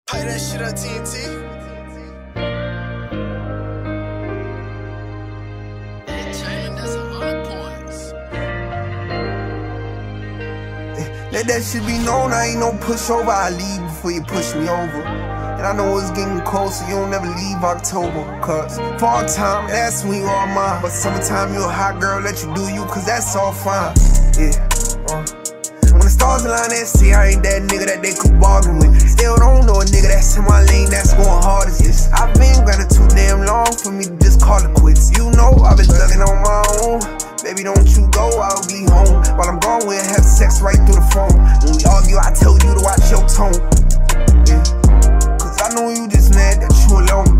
Play that shit on TNT. Let that shit be known, I ain't no pushover. I leave before you push me over. And I know it's getting cold, so you don't never leave October. Cause fall time, that's when you all mine. But summertime, you a hot girl, let you do you, cause that's all fine. Yeah. When the stars align and see, I ain't that nigga that they could bargain with. Still don't know a nigga that's in my lane, that's going hard as this. I've been grinding too damn long for me to just call it quits. You know I've been thugging on my own. Baby, don't you go, I'll be home. While I'm gone, we'll have sex right through the phone. When we argue, I tell you to watch your tone. Yeah. Cause I know you just mad that you alone.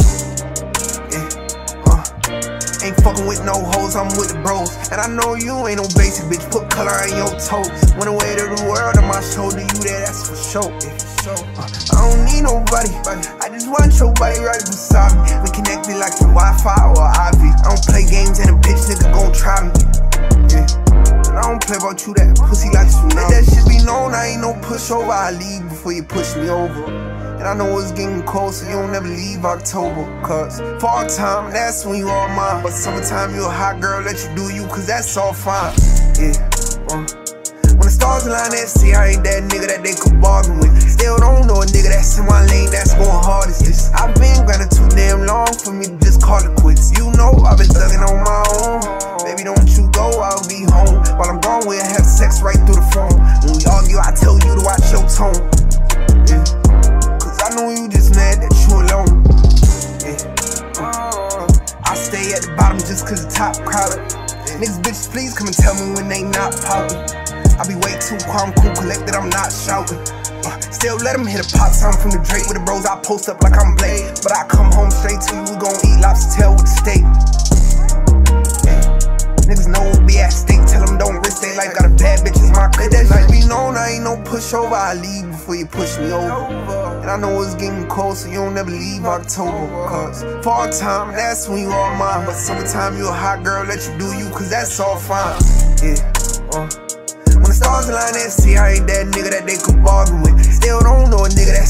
Ain't fucking with no hoes, I'm with the bros. And I know you ain't no basic bitch, put color on your toes. Went away to the world on my shoulder, you there, that's for sure. I don't need nobody, I just want your body right beside me. We connected like the Wi-Fi or IV. I don't play games and a bitch nigga gon' try me. Yeah. And I don't play about you, that pussy like tsunami. Let that shit be known, I ain't no pushover. I leave before you push me over. And I know it's getting cold, so you don't never leave October. Cause fall time, that's when you all mine. But summertime, you a hot girl, let you do you, cause that's all fine. Yeah. When the stars align and see, I ain't that nigga that they could bargain with. Still don't know a nigga that's in my lane, that's going hard as this. I've been grinding too damn long for me to just call it quits. You know I've been thugging on my own. Baby, don't you go, I'll be home. While I'm gone, we'll have sex right through the phone. When we argue, I tell you to watch your tone. Yeah. I know you just mad that you alone. Yeah. I stay at the bottom just cause the top crowded. Niggas bitches please come and tell me when they not poppin'. I be way too calm, cool, collected, I'm not shouting. Still let them hit a pop song from the Drake with the bros. I post up like I'm Blade, but I come home straight to you. We gon' eat lobster tail with the steak. Niggas know we'll be at stake. Tell them don't risk their life. Got a bad bitch, it's my clip. That shit be known, I ain't no pushover. I leave before you push me over. And I know it's getting cold, so you don't never leave October. Cause fall time, that's when you all mine. But summertime, you a hot girl, let you do you, cause that's all fine. Yeah. When the stars align and see, I ain't that nigga that they could bargain with. Still don't know a nigga that